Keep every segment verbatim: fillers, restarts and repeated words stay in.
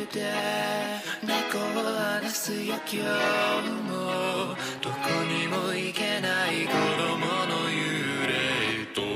で猫を離すよ今日もどこにも行けない子供の幽霊と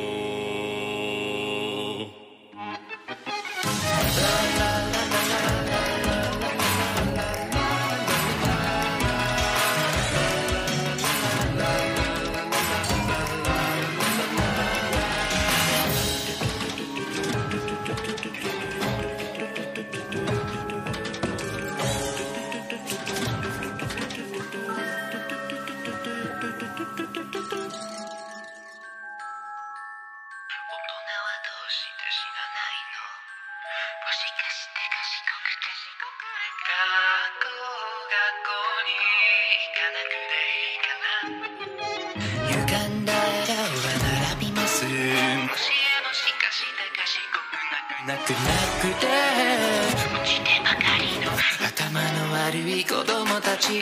なくなくて落ちてばかりの頭の悪い子供たち慣れて慣れて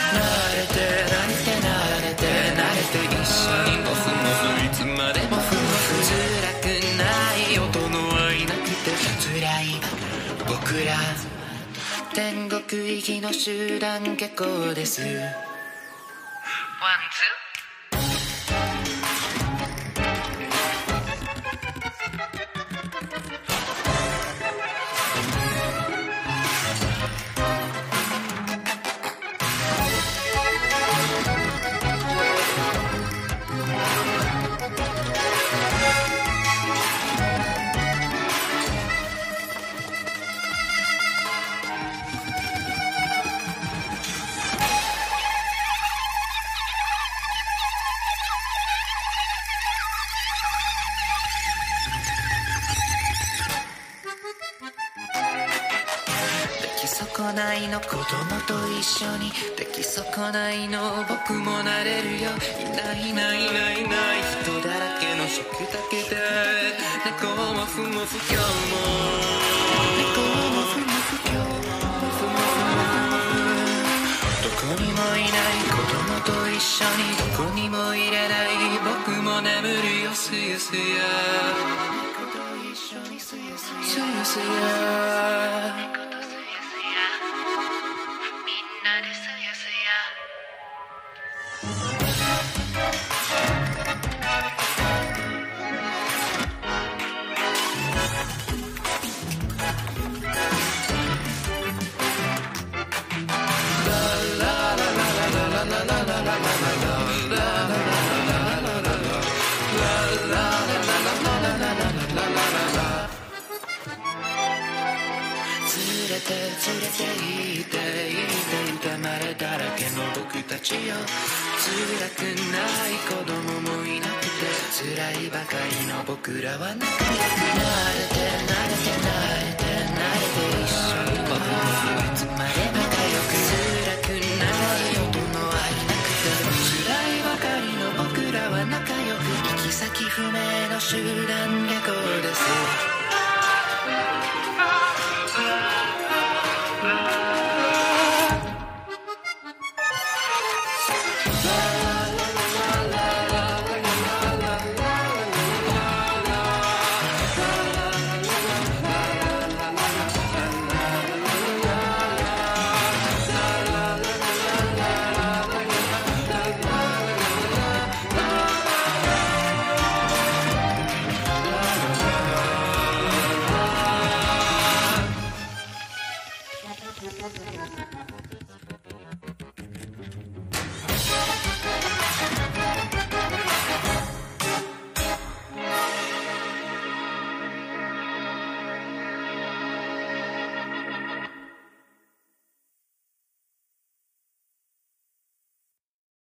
慣れて慣れて一緒にモフモフいつまでもフモフ辛くない大人はいなくて辛い僕ら天国行きの集団下校ですワンツー損ないの子供と一緒に出来損ないの僕もなれるよいないいないいないいない人だらけの食卓で猫もふもふ今日も猫もふもふ今日もふもふどこにもいない子供と一緒にどこにもいれない僕も眠るよすやすや猫と一緒にすやすやすやすや連れて連れて行って行って痛まれだらけの僕たちよ辛くない子供もいなくて辛いばかりの僕らは仲良くなれて慣れて慣れて慣れて一緒に